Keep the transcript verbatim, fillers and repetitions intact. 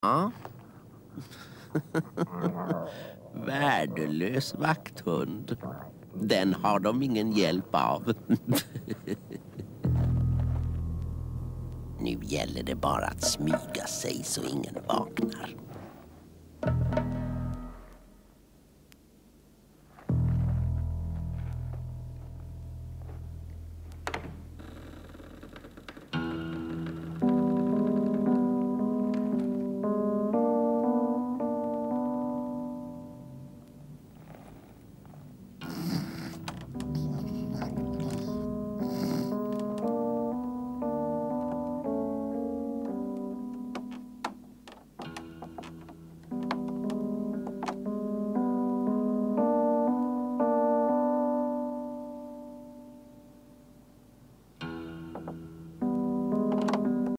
Ja. Värdelös vakthund. Den har de ingen hjälp av. Nu gäller det bara att smyga sig så ingen vaknar.